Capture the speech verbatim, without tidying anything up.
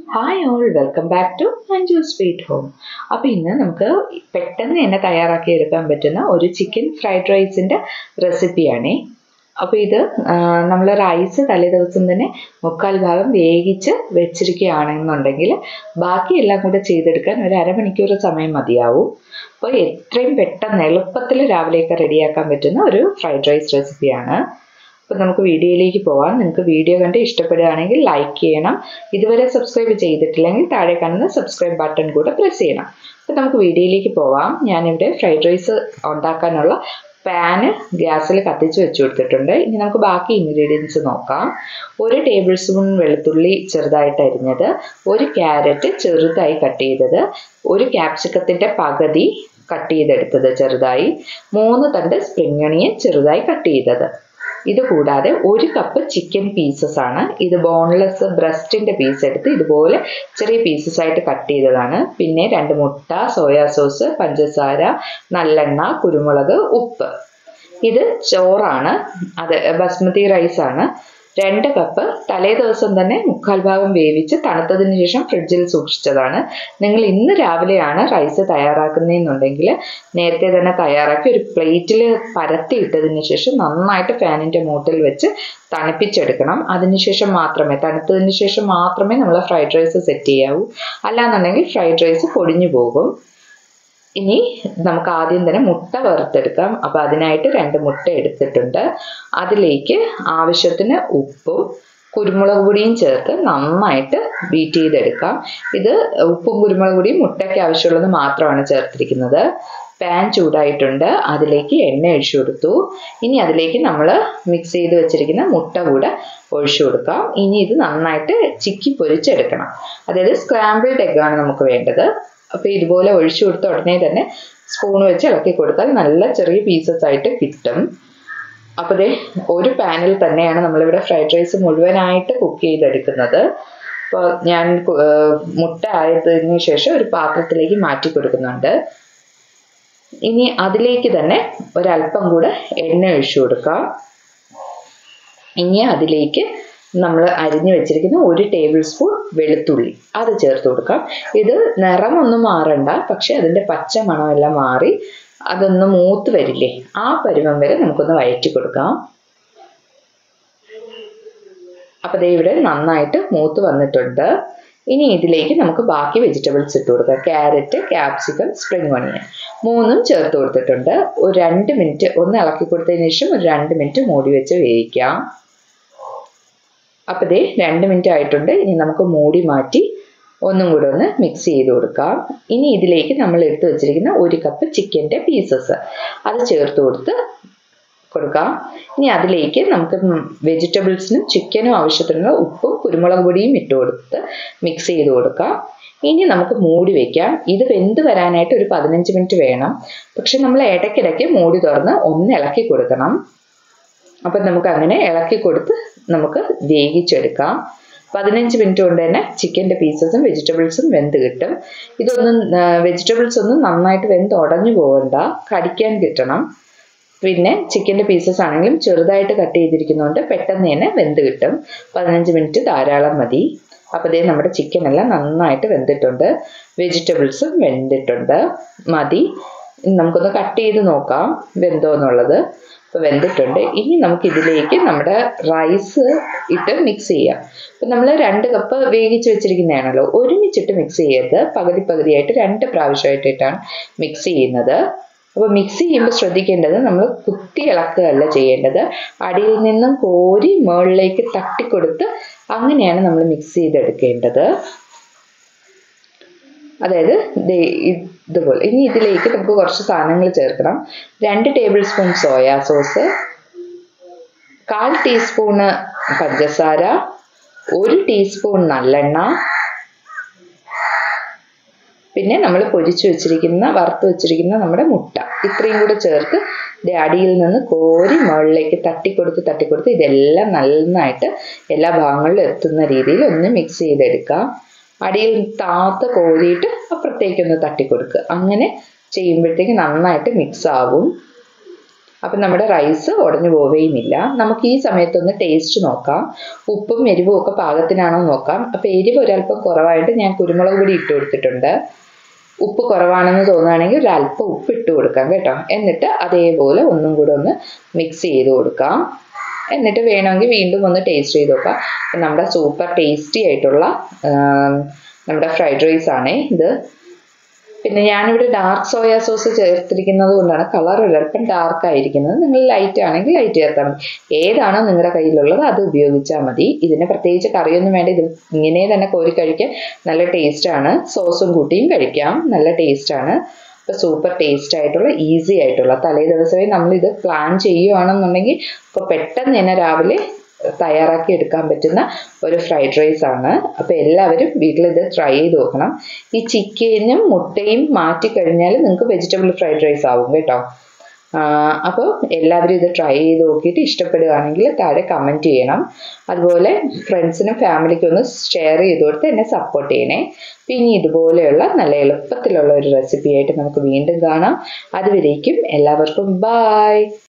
Hi all, welcome back to Anju sweet home. അപ്പോൾ ഇന്ന് നമുക്ക് പെട്ടെന്ന് തന്നെ തയ്യാറാക്കി എടുക്കാൻ പറ്റുന്ന ഒരു ചിക്കൻ ഫ്രൈഡ് റൈസിൻ്റെ റെസിപ്പിയാണേ. അപ്പോൾ ഇത് നമ്മൾ റൈസ് തലേ ദിവസം തന്നെ മുക്കാൽ ഭാഗം വേവിച്ച് വെച്ചിരിക്കുകയാണെന്നുണ്ടെങ്കിൽ ബാക്കിയെല്ലാം കൂടെ ചെയ്തെടുക്കാൻ ഒരു അരമണിക്കൂർ സമയം മതിയാവും. അപ്പോൾ എത്രയും പെട്ടെന്ന് എളുപ്പത്തിൽ രാവിലെയൊക്കെ റെഡിയാക്കാൻ പറ്റുന്ന ഒരു ഫ്രൈഡ് റൈസ് റെസിപ്പിയാണ്. അപ്പോൾ നമുക്ക് വീഡിയോയിലേക്ക് പോകാം. നിങ്ങൾക്ക് വീഡിയോ കണ്ട് ഇഷ്ടപ്പെടുകയാണെങ്കിൽ ലൈക്ക് ചെയ്യണം. ഇതുവരെ സബ്സ്ക്രൈബ് ചെയ്തിട്ടില്ലെങ്കിൽ താഴെ കാണുന്ന സബ്സ്ക്രൈബ് ബട്ടൺ കൂടെ പ്രസ് ചെയ്യണം. അപ്പോൾ നമുക്ക് വീഡിയോയിലേക്ക് പോകാം. ഞാനിവിടെ ഫ്രൈഡ് റൈസ് ഉണ്ടാക്കാനുള്ള പാന് ഗ്യാസിൽ കത്തിച്ച് വെച്ച് കൊടുത്തിട്ടുണ്ട്. ഇനി നമുക്ക് ബാക്കി ഇൻഗ്രീഡിയൻസ് നോക്കാം. ഒരു ടേബിൾ സ്പൂൺ വെളുത്തുള്ളി ചെറുതായിട്ട് അരിഞ്ഞത്, ഒരു ക്യാരറ്റ് ചെറുതായി കട്ട് ചെയ്തത്, ഒരു ക്യാപ്സിക്കത്തിൻ്റെ പകുതി കട്ട് ചെയ്തെടുത്തത് ചെറുതായി, മൂന്ന് തണ്ട് സ്പ്രിംഗ് ഒണിയൻ ചെറുതായി കട്ട് ചെയ്തത്. ഇത് കൂടാതെ ഒരു കപ്പ് ചിക്കൻ പീസസ് ആണ്. ഇത് ബോൺലെസ് ബ്രസ്റ്റിൻ്റെ പീസ് എടുത്ത് ഇതുപോലെ ചെറിയ പീസസ് ആയിട്ട് കട്ട് ചെയ്തതാണ്. പിന്നെ രണ്ട് മുട്ട, സോയാ സോസ്, പഞ്ചസാര, നല്ലെണ്ണ, കുരുമുളക്, ഉപ്പ്. ഇത് ചോറാണ്, അത് ബസ്മതി റൈസ് ആണ്. രണ്ട് കപ്പ് തലേ ദിവസം തന്നെ മുക്കാൽ ഭാഗം വേവിച്ച് തണുത്തതിന് ശേഷം ഫ്രിഡ്ജിൽ സൂക്ഷിച്ചതാണ്. നിങ്ങൾ ഇന്ന് രാവിലെയാണ് റൈസ് തയ്യാറാക്കുന്നതെന്നുണ്ടെങ്കിൽ നേരത്തെ തന്നെ തയ്യാറാക്കി ഒരു പ്ലേറ്റിൽ പരത്തിയിട്ടതിന് ശേഷം നന്നായിട്ട് ഫാനിൻ്റെ മൂട്ടിൽ വെച്ച് തണുപ്പിച്ചെടുക്കണം. അതിനുശേഷം മാത്രമേ തണുത്തതിന് ശേഷം മാത്രമേ നമ്മൾ ഫ്രൈഡ് റൈസ് സെറ്റ് ചെയ്യാവൂ. അല്ലാന്നുണ്ടെങ്കിൽ ഫ്രൈഡ് റൈസ് പൊടിഞ്ഞു പോകും. ഇനി നമുക്ക് ആദ്യം തന്നെ മുട്ട വറുത്തെടുക്കാം. അപ്പോൾ അതിനായിട്ട് രണ്ട് മുട്ട എടുത്തിട്ടുണ്ട്. അതിലേക്ക് ആവശ്യത്തിന് ഉപ്പും കുരുമുളക് പൊടിയും ചേർത്ത് നന്നായിട്ട് ബീറ്റ് ചെയ്തെടുക്കാം. ഇത് ഉപ്പും കുരുമുളക് പൊടിയും മുട്ടയ്ക്ക് ആവശ്യമുള്ളത് മാത്രമാണ് ചേർത്തിരിക്കുന്നത്. പാൻ ചൂടായിട്ടുണ്ട്. അതിലേക്ക് എണ്ണ ഒഴിച്ചു കൊടുത്തു. ഇനി അതിലേക്ക് നമ്മൾ മിക്സ് ചെയ്ത് വെച്ചിരിക്കുന്ന മുട്ട കൂടെ ഒഴിച്ചു കൊടുക്കാം. ഇനി ഇത് നന്നായിട്ട് ചിക്കി പൊരിച്ചെടുക്കണം. അതായത് സ്ക്രാമ്പിൾഡ് എഗ്ഗാണ് നമുക്ക് വേണ്ടത്. അപ്പോൾ ഇതുപോലെ ഒഴിച്ചു കൊടുത്ത ഉടനെ തന്നെ സ്പൂൺ വെച്ച് ഇളക്കി കൊടുത്താൽ നല്ല ചെറിയ പീസസ് ആയിട്ട് കിട്ടും. അപ്പോൾ ദേ ഒരു പാനിൽ തന്നെയാണ് നമ്മളിവിടെ ഫ്രൈഡ് റൈസ് മുഴുവനായിട്ട് കുക്ക് ചെയ്തെടുക്കുന്നത്. അപ്പോൾ ഞാൻ മുട്ട ആയതിനു ശേഷം ഒരു പാത്രത്തിലേക്ക് മാറ്റി കൊടുക്കുന്നുണ്ട്. ഇനി അതിലേക്ക് തന്നെ ഒരല്പം കൂടെ എണ്ണ ഒഴിച്ചു കൊടുക്കാം. ഇനി അതിലേക്ക് നമ്മൾ അരിഞ്ഞു വെച്ചിരിക്കുന്ന ഒരു ടേബിൾ സ്പൂൺ വെളുത്തുള്ളി അത് ചേർത്ത് കൊടുക്കാം. ഇത് നിറമൊന്നും മാറണ്ട, പക്ഷെ അതിൻ്റെ പച്ച മണമെല്ലാം മാറി അതൊന്ന് മൂത്ത് വരില്ലേ, ആ പരുവം വരെ നമുക്കൊന്ന് വഴറ്റി കൊടുക്കാം. അപ്പോൾ ദേ ഇവിടെ നന്നായിട്ട് മൂത്ത് വന്നിട്ടുണ്ട്. ഇനി ഇതിലേക്ക് നമുക്ക് ബാക്കി വെജിറ്റബിൾസ് ഇട്ട് കൊടുക്കാം. ക്യാരറ്റ്, ക്യാപ്സിക്കം, സ്പ്രിംഗ് ഒണിയൻ മൂന്നും ചേർത്ത് കൊടുത്തിട്ടുണ്ട്. ഒരു രണ്ട് മിനിറ്റ് ഒന്ന് ഇളക്കി കൊടുത്തതിന് ശേഷം ഒരു രണ്ട് മിനിറ്റ് മൂടി വെച്ച് വേവിക്കാം. അപ്പോൾ ദേ രണ്ട് മിനിറ്റ് ആയിട്ടുണ്ട്. ഇനി നമുക്ക് മൂടി മാറ്റി ഒന്നും കൂടെ ഒന്ന് മിക്സ് ചെയ്ത് കൊടുക്കാം. ഇനി ഇതിലേക്ക് നമ്മൾ എടുത്തു വെച്ചിരിക്കുന്ന ഒരു കപ്പ് ചിക്കൻ്റെ പീസസ് അത് ചേർത്ത് കൊടുത്ത് കൊടുക്കാം. ഇനി അതിലേക്ക് നമുക്ക് വെജിറ്റബിൾസിനും ചിക്കനും ആവശ്യത്തിനുള്ള ഉപ്പും കുരുമുളക് പൊടിയും ഇട്ട് കൊടുത്ത് മിക്സ് ചെയ്ത് കൊടുക്കാം. ഇനി നമുക്ക് മൂടി വയ്ക്കാം. ഇത് വെന്ത് വരാനായിട്ട് ഒരു പതിനഞ്ച് മിനിറ്റ് വേണം. പക്ഷെ നമ്മൾ ഇടയ്ക്കിടയ്ക്ക് മൂടി തുറന്ന് ഒന്ന് ഇളക്കി കൊടുക്കണം. അപ്പം നമുക്ക് അങ്ങനെ ഇളക്കി കൊടുത്ത് നമുക്ക് വേവിച്ചെടുക്കാം. പതിനഞ്ച് മിനിറ്റ് കൊണ്ട് തന്നെ ചിക്കൻ്റെ പീസസും വെജിറ്റബിൾസും വെന്ത് കിട്ടും. ഇതൊന്നും വെജിറ്റബിൾസ് ഒന്നും നന്നായിട്ട് വെന്ത് ഉടഞ്ഞു പോകണ്ട, കടിക്കാൻ കിട്ടണം. പിന്നെ ചിക്കൻ്റെ പീസസ് ആണെങ്കിലും ചെറുതായിട്ട് കട്ട് ചെയ്തിരിക്കുന്നതുകൊണ്ട് പെട്ടെന്ന് തന്നെ വെന്ത് കിട്ടും. പതിനഞ്ച് മിനിറ്റ് ധാരാളം മതി. അപ്പോൾ ദേ നമ്മുടെ ചിക്കൻ എല്ലാം നന്നായിട്ട് വെന്തിട്ടുണ്ട്, വെജിറ്റബിൾസും വെന്തിട്ടുണ്ട്, മതി. നമുക്കൊന്ന് കട്ട് ചെയ്ത് നോക്കാം വെന്തോ എന്നുള്ളത്. ഇപ്പോൾ വെന്തിട്ടുണ്ട്. ഇനി നമുക്കിതിലേക്ക് നമ്മുടെ റൈസ് ഇട്ട് മിക്സ് ചെയ്യാം. ഇപ്പം നമ്മൾ രണ്ട് കപ്പ് വേവിച്ച് വെച്ചിരിക്കുന്നതാണല്ലോ, ഒരുമിച്ചിട്ട് മിക്സ് ചെയ്യരുത്, പകുതി പകുതിയായിട്ട് രണ്ട് പ്രാവശ്യമായിട്ടിട്ടാണ് മിക്സ് ചെയ്യുന്നത്. അപ്പോൾ മിക്സ് ചെയ്യുമ്പോൾ ശ്രദ്ധിക്കേണ്ടത് നമ്മൾ കുത്തി ഇളക്കുകയല്ല ചെയ്യേണ്ടത്, അടിയിൽ നിന്നും കോരി മുകളിലേക്ക് തട്ടിക്കൊടുത്ത് അങ്ങനെയാണ് നമ്മൾ മിക്സ് ചെയ്തെടുക്കേണ്ടത്. അതായത് ഇതുപോലെ. ഇനി ഇതിലേക്ക് നമുക്ക് കുറച്ച് സാധനങ്ങൾ ചേർക്കണം. രണ്ട് ടേബിൾ സ്പൂൺ സോയാ സോസ്, കാൽ ടീസ്പൂണ് പഞ്ചസാര, ഒരു ടീസ്പൂൺ നല്ലെണ്ണ, പിന്നെ നമ്മൾ പൊരിച്ചു വെച്ചിരിക്കുന്ന വറുത്ത് വെച്ചിരിക്കുന്ന നമ്മുടെ മുട്ട, ഇത്രയും കൂടെ ചേർത്ത് അടിയിൽ നിന്ന് കോരി മുകളിലേക്ക് തട്ടിക്കൊടുത്ത് തട്ടിക്കൊടുത്ത് ഇതെല്ലാം നന്നായിട്ട് എല്ലാ ഭാഗങ്ങളിലും എത്തുന്ന രീതിയിൽ ഒന്ന് മിക്സ് ചെയ്തെടുക്കാം. അടിയിൽ താത്ത് കോരിയിട്ട് അപ്പുറത്തേക്കൊന്ന് തട്ടിക്കൊടുക്കുക. അങ്ങനെ ചെയ്യുമ്പോഴത്തേക്ക് നന്നായിട്ട് മിക്സ് ആവും. അപ്പം നമ്മുടെ റൈസ് ഉടഞ്ഞു പോവുകയുമില്ല. നമുക്ക് ഈ സമയത്തൊന്ന് ടേസ്റ്റ് നോക്കാം. ഉപ്പും എരിവും ഒക്കെ പാകത്തിനാണോ നോക്കാം. അപ്പം എരിവ് ഒരല്പം കുറവായിട്ട് ഞാൻ കുരുമുളക് പൊടി ഇട്ട് കൊടുത്തിട്ടുണ്ട്. ഉപ്പ് കുറവാണെന്ന് തോന്നുകയാണെങ്കിൽ ഒരല്പം ഉപ്പ് ഇട്ട് കൊടുക്കാം കേട്ടോ. എന്നിട്ട് അതേപോലെ ഒന്നും കൂടെ ഒന്ന് മിക്സ് ചെയ്ത് കൊടുക്കാം. എന്നിട്ട് വേണമെങ്കിൽ വീണ്ടും ഒന്ന് ടേസ്റ്റ് ചെയ്ത് നോക്കാം. നമ്മുടെ സൂപ്പർ ടേസ്റ്റി ആയിട്ടുള്ള നമ്മുടെ ഫ്രൈഡ് റൈസ് ആണേ ഇത്. പിന്നെ ഞാനിവിടെ ഡാർക്ക് സോയ സോസ് ചേർത്തിരിക്കുന്നത് കൊണ്ടാണ് കളർ ഒരല്പം ഡാർക്ക് ആയിരിക്കുന്നത്. നിങ്ങൾ ലൈറ്റ് ആണെങ്കിൽ ലൈറ്റ് ചേർത്താൽ മതി. ഏതാണോ നിങ്ങളുടെ കയ്യിലുള്ളത് അത് ഉപയോഗിച്ചാൽ മതി. ഇതിന് പ്രത്യേകിച്ച് കറിയൊന്നും വേണ്ട. ഇത് ഇങ്ങനെ തന്നെ കോരി കഴിക്കാൻ നല്ല ടേസ്റ്റാണ്. സോസും കൂട്ടിയും കഴിക്കാം, നല്ല ടേസ്റ്റാണ്. അപ്പോൾ സൂപ്പർ ടേസ്റ്റ് ആയിട്ടുള്ള ഈസി ആയിട്ടുള്ള തലേ ദിവസമേ നമ്മളിത് പ്ലാൻ ചെയ്യുകയാണെന്നുണ്ടെങ്കിൽ ഇപ്പോൾ പെട്ടെന്ന് തന്നെ രാവിലെ തയ്യാറാക്കി എടുക്കാൻ പറ്റുന്ന ഒരു ഫ്രൈഡ് റൈസ് ആണ്. അപ്പോൾ എല്ലാവരും വീട്ടിലിത് ട്രൈ ചെയ്ത് നോക്കണം. ഈ ചിക്കനും മുട്ടയും മാറ്റിക്കഴിഞ്ഞാൽ നിങ്ങൾക്ക് വെജിറ്റബിൾ ഫ്രൈഡ് റൈസ് ആവും കേട്ടോ. അപ്പോൾ എല്ലാവരും ഇത് ട്രൈ ചെയ്ത് നോക്കിയിട്ട് ഇഷ്ടപ്പെടുകയാണെങ്കിൽ താഴെ കമൻറ്റ് ചെയ്യണം. അതുപോലെ ഫ്രണ്ട്സിനും ഫാമിലിക്കും ഒന്ന് ഷെയർ ചെയ്ത് കൊടുത്ത് എന്നെ സപ്പോർട്ട് ചെയ്യണേ. പിന്നെ ഇതുപോലെയുള്ള നല്ല എളുപ്പത്തിലുള്ള ഒരു റെസിപ്പി ആയിട്ട് നമുക്ക് വീണ്ടും കാണാം. അതുവരേക്കും എല്ലാവർക്കും ബായ്.